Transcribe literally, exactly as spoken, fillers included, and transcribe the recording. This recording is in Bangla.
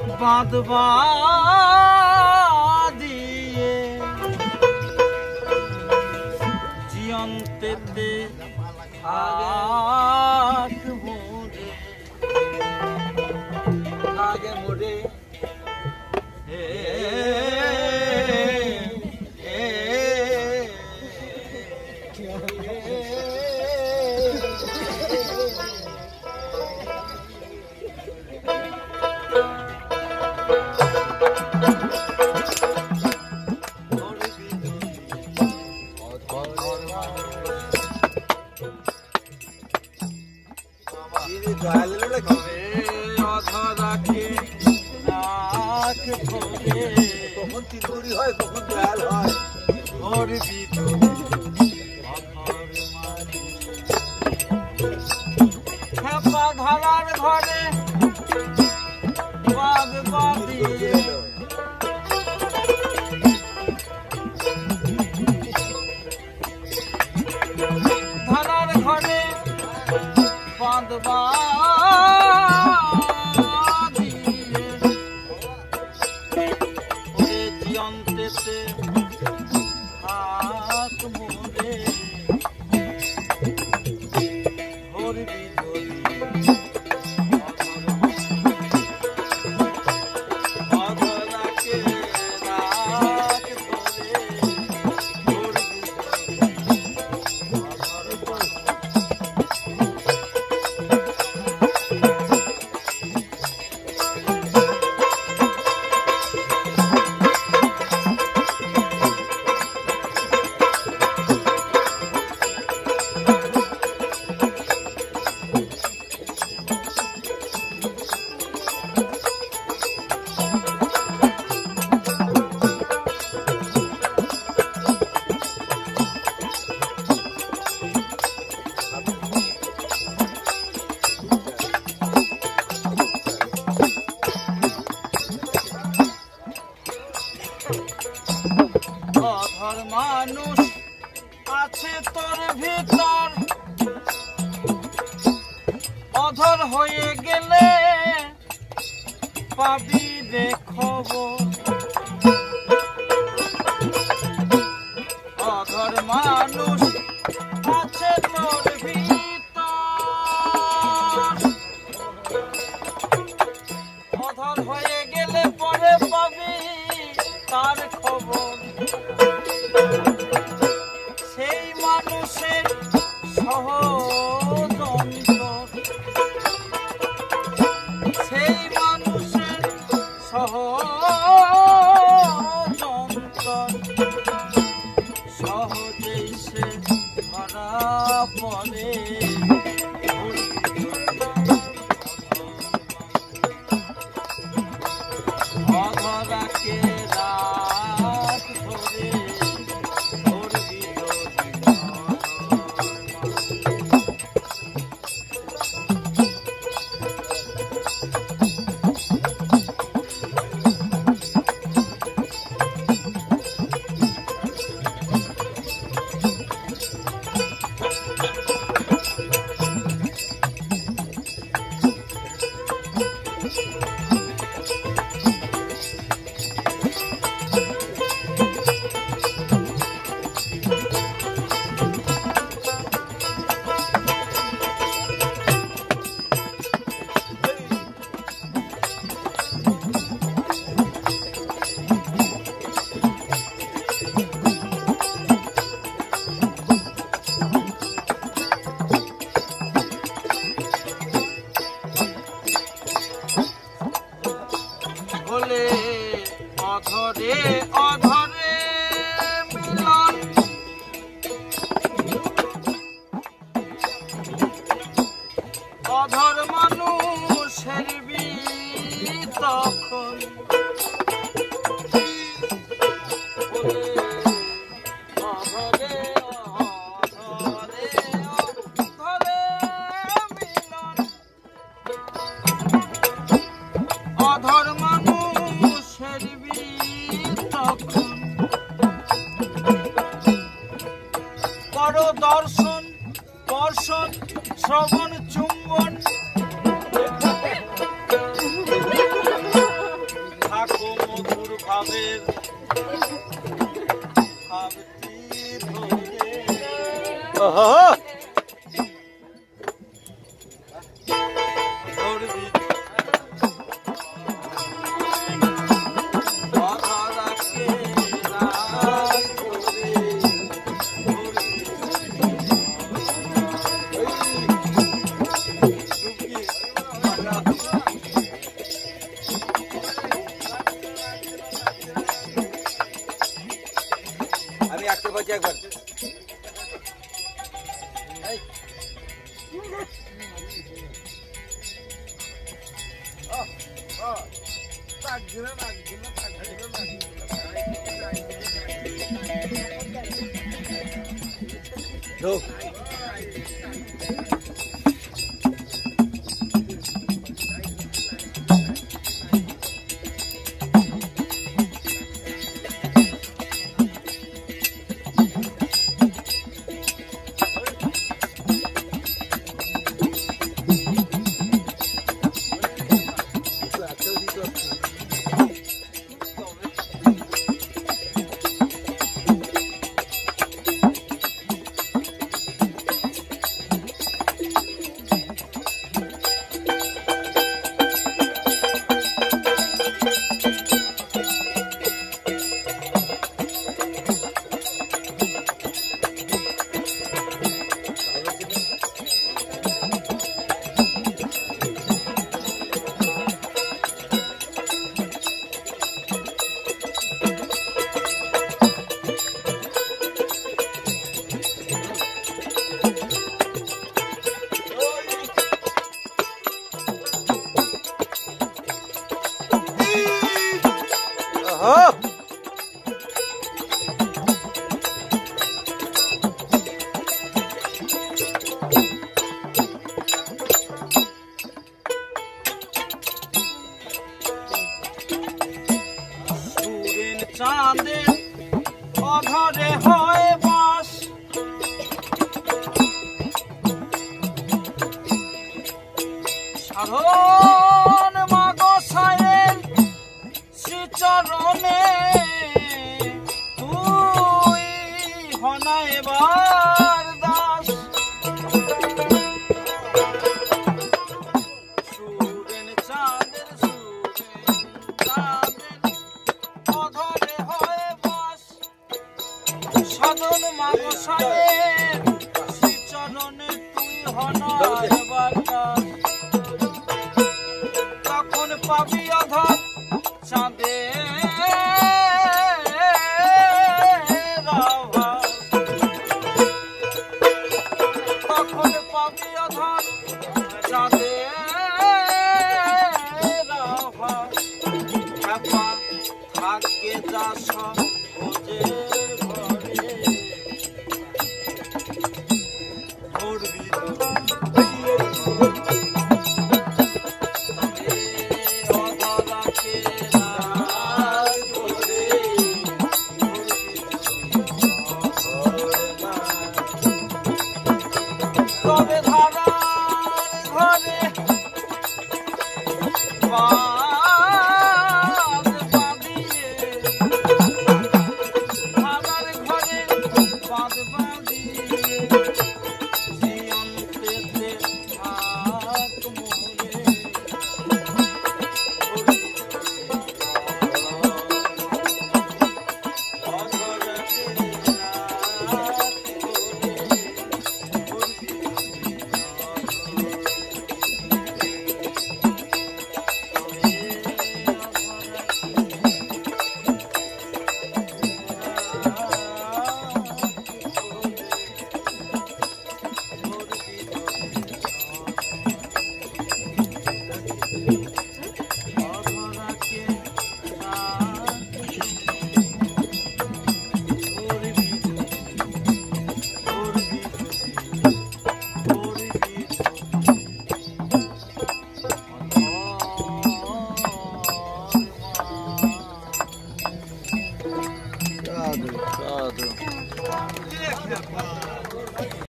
বাঁধবা দিয়ে জিয়ন্তেতে আগ মোরে আগে মোরে হে অধরাকে রাখ ধরে কখন তিনগুড়ি হয় কখন দয়াল হয় ধরবি খেপা ধারার ঘরে বাদ বাদিয়ে ধারার ঘরে বাঁধবা দিয়ে জিয়ন্তেতে হাত মোরে ধরবি অধরাকে রাখ ধরে অধর মানুষ আছে তোর ভিতর অধর হয়ে গেলে পাবি রে খবর অধর মানুষ আছে তোর ভিতর অধর হয়ে গেলে পরে পাবি তার খবর সেই মানুষের সহযন্তর সেই মানুষের সহযন্তর সহজেই সে ধরা পড়ে অধরাকে রাখ ধরে ধরবি বলে অধরে অধরে মিলন অধর মানুষের তখন অধরে অধরে অধরে মিলন অধর মানুষের তখন পর দর্শন দর্শন শ্রবণ চুম্বন ভাবের ভাবটি ধরে ধরবি অধরাকে রাগ করে আমি আঁকতে পারছি একবার ঢোক চাঁদের অধরে হয় বাস সাধন মাগসায়ের শ্রীচরণে তুই হনা এবার দাস সুরেন চাঁদের সুরেন চাঁদের অধরে হয় বাস সাধন মাগসায়ের শ্রীচরণে তুই হনা এবার দাস তখন পাবি অধর চাঁদে তখন পাবি অধর চাঁদে ভাগ্যে যা সব